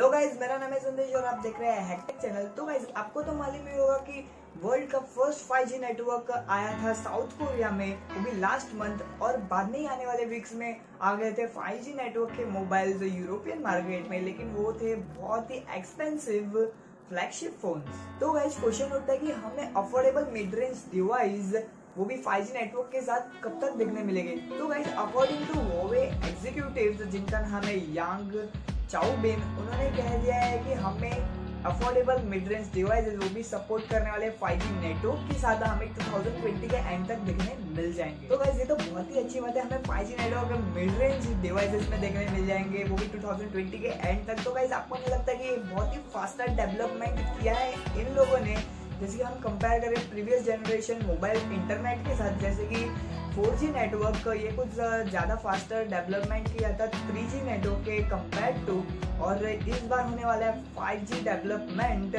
Hello guys, मेरा नाम है संदेश और आप देख रहे हैं हैकटेक चैनल। तो गाइज आपको तो मालूम ही होगा कि वर्ल्ड का फर्स्ट 5G नेटवर्क आया था साउथ कोरिया में, वो भी लास्ट मंथ, और बाद में ही आने वाले वीक्स में आ गए थे 5G नेटवर्क के मोबाइल्स यूरोपियन मार्केट में, लेकिन वो थे बहुत ही एक्सपेंसिव फ्लैगशिप फोन्स। तो गाइज क्वेश्चन उठता है कि हमें अफोर्डेबल मिड रेंज डिवाइस वो भी 5G नेटवर्क के साथ कब तक देखने मिलेंगे। तो guys according to Huawei executives, जिनका नाम है यांग चाओबिन, उन्होंने कह दिया है कि हमें अफोर्डेबल मिड रेंज डिवाइसेस वो भी सपोर्ट करने वाले 5G नेटवर्क के साथ हमें 2020 के एंड तक देखने मिल जाएंगे। तो गाइस ये तो बहुत ही अच्छी बात है, हमें 5G network mid range devices में देखने मिल जाएंगे, वो भी 2020 के एंड तक। तो गाइस आपको नहीं लगता कि बहुत ही फास्टर डेवलपमेंट किया है इन लोगों ने? जैसे कि हम कंपेयर करें प्रीवियस जनरेशन मोबाइल इंटरनेट के साथ, जैसे कि 4G नेटवर्क, ये कुछ ज़्यादा फास्टर डेवलपमेंट किया था 3G नेटवर्क के कंपेयर टू, और इस बार होने वाला है 5G डेवलपमेंट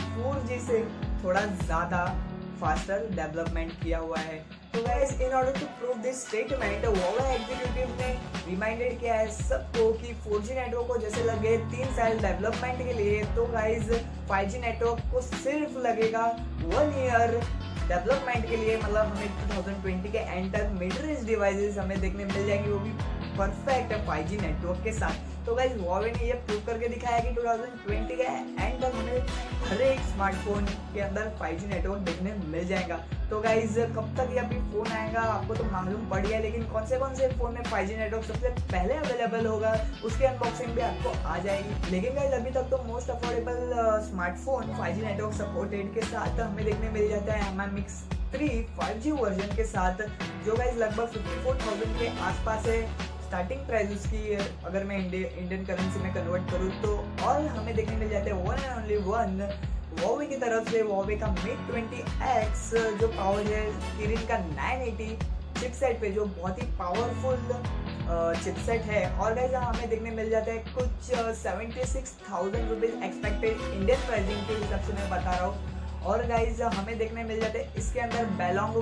4G से थोड़ा ज़्यादा फास्टर डेवलपमेंट किया हुआ है। तो guys in order to prove this statement, Huawei executive ने रिमाइंडेड किया है सबको कि 4G नेटवर्क को जैसे लगे 3 साल डेवलपमेंट के लिए, तो गाइस 5G नेटवर्क को सिर्फ लगेगा 1 ईयर डेवलपमेंट के लिए। मतलब हमें 2020 के एंड तक मिड रेंज डिवाइसेस हमें देखने मिल जाएंगे, वो भी परफेक्ट 5G नेटवर्क के साथ। तो गाइस हुआवे ने ये प्रूव करके दिखाया कि 2020 के एंड तक हमें हर एक स्मार्टफोन के अंदर 5G नेटवर्क देखने मिल जाएगा। तो गाइस कब तक ये अभी फोन आएगा आपको तो मालूम पड़ गया, लेकिन कौन से फोन में 5G नेटवर्क सबसे पहले अवेलेबल होगा उसकी अनबॉक्सिंग भी आपको आ जाएगी। लेकिन गाइस अभी तक तो most affordable smartphone 5G network supported के साथ हमें देखने मिल जाता है MMX 3 5G वर्जन के साथ, जो गाइस लगभग 54,000 के आसपास है स्टार्टिंग प्राइस उसकी। अगर मैं इंडियन करेंसी में कन्वर्ट करूँ तो, और हमें देखने मिल जाते हैं one and only one Huawei की तरफ से हुआवे का Mate 20X, जो पावर है किरिन का 980 चिपसेट पे, जो बहुत ही पावरफुल चिपसेट है। और गाइस हमें देखने मिल जाता है कुछ 76,000 रुपीज एक्सपेक्टेड इंडियन प्राइसिंग के हिसाब से मैं बता रहा हूँ। और गाइज हमें देखने मिल जाते हैं इसके अंदर बेलोंग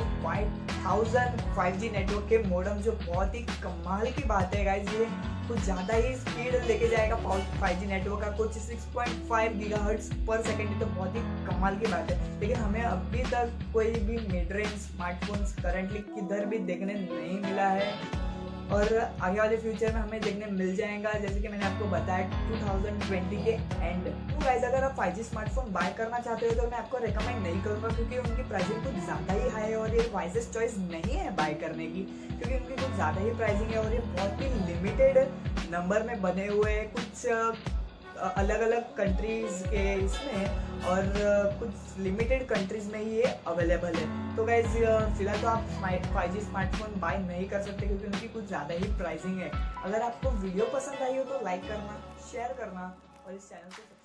5000 5G नेटवर्क के मॉडेम, जो बहुत ही कमाल की बात है गाइज। ये कुछ ज़्यादा ही स्पीड लेके जाएगा 5G नेटवर्क का, कुछ 6.5 गीगाहर्ट्ज पर सेकेंड, तो बहुत ही कमाल की बात है। लेकिन हमें अभी तक कोई भी मिड रेंज स्मार्टफोन्स करंटली किधर भी देखने नहीं मिला है, और आगे वाले फ्यूचर में हमें देखने मिल जाएगा, जैसे कि मैंने आपको बताया 2020 के एंड। तो गाइस अगर आप 5G स्मार्टफोन बाय करना चाहते हो तो मैं आपको रेकमेंड नहीं करूँगा, क्योंकि उनकी प्राइसिंग कुछ ज़्यादा ही हाई है और ये वाइजेस्ट चॉइस नहीं है बाय करने की, क्योंकि उनकी कुछ ज़्यादा ही प्राइसिंग है और ये बहुत ही लिमिटेड नंबर में बने हुए हैं, कुछ अलग अलग कंट्रीज के इसमें, और कुछ लिमिटेड कंट्रीज में ही ये अवेलेबल है। तो गाइज फिलहाल तो आप 5G स्मार्टफोन बाय नहीं कर सकते, क्योंकि उनकी कुछ ज़्यादा ही प्राइसिंग है। अगर आपको वीडियो पसंद आई हो तो लाइक करना, शेयर करना और इस चैनल को